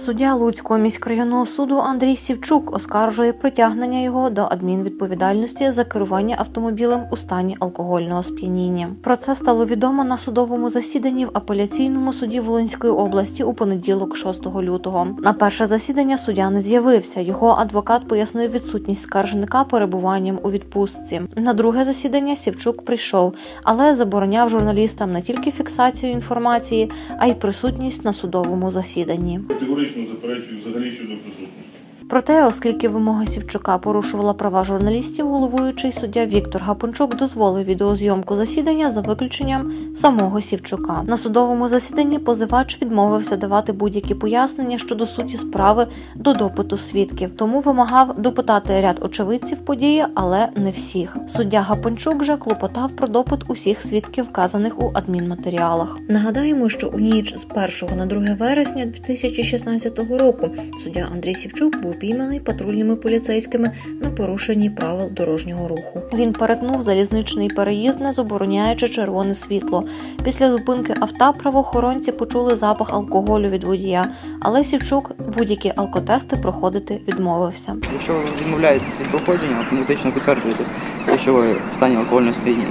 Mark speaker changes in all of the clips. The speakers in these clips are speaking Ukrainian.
Speaker 1: Суддя Луцького міськрайонного суду Андрій Сівчук оскаржує притягнення його до адмінвідповідальності за керування автомобілем у стані алкогольного сп'яніння. Про це стало відомо на судовому засіданні в апеляційному суді Волинської області у понеділок, 6 лютого. На перше засідання суддя не з'явився. Його адвокат пояснив відсутність скаржника перебуванням у відпустці. На друге засідання Сівчук прийшов, але забороняв журналістам не тільки фіксацію інформації, а й присутність на судовому засіданні.
Speaker 2: Категорично заперечую взагалі щодо присутності.
Speaker 1: Проте, оскільки вимога Сівчука порушувала права журналістів, головуючий суддя Віктор Гапончук дозволив відеозйомку засідання за виключенням самого Сівчука. На судовому засіданні позивач відмовився давати будь-які пояснення щодо суті справи до допиту свідків, тому вимагав допитати ряд очевидців події, але не всіх. Суддя Гапончук же клопотав про допит усіх свідків, вказаних у адмінматеріалах. Нагадаємо, що у ніч з 1 на 2 вересня 2016 року суддя Андрій Сівчук був пійманий патрульними поліцейськими на порушенні правил дорожнього руху. Він перетнув залізничний переїзд, не забороняючи червоне світло. Після зупинки авто правоохоронці почули запах алкоголю від водія, але Сівчук будь-які алкотести проходити відмовився.
Speaker 3: Якщо ви відмовляєтесь від проходження, автоматично підтверджуєте, що ви в стані алкогольного сп'яніння.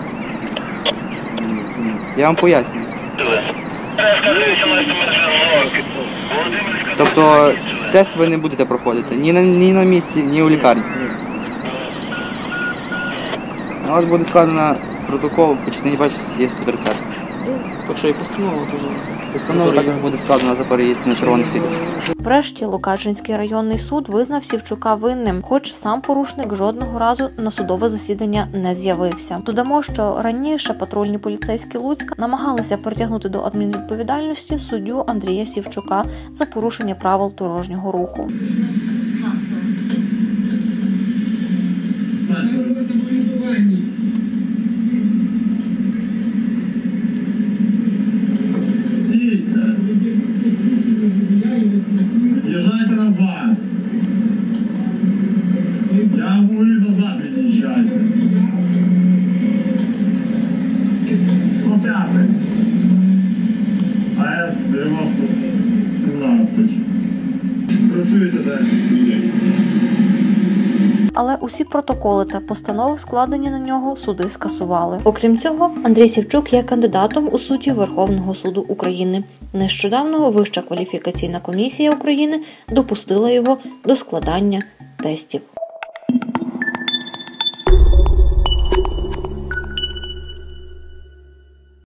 Speaker 3: Я вам пояснюю. Тобто тест ви не будете проходити ні на місці, ні у лікарні. У вас буде складено протокол по частині 2 статті 130.
Speaker 4: Так що і постанова дуже це.
Speaker 3: Постанова також буде складена за переїзд на червоне світло.
Speaker 1: Врешті Лукачинський районний суд визнав Сівчука винним, хоч сам порушник жодного разу на судове засідання не з'явився. Додамо, що раніше патрульні поліцейські Луцька намагалися притягнути до адмінвідповідальності суддю Андрія Сівчука за порушення правил дорожнього руху.
Speaker 5: Езжайте назад. Я говорю, назад від'їжджайте. 105. АС 9017. Працюєте далі.
Speaker 1: Але усі протоколи та постанови, складені на нього, суди скасували. Окрім цього, Андрій Сівчук є кандидатом у судді Верховного суду України. Нещодавно Вища кваліфікаційна комісія України допустила його до складання тестів.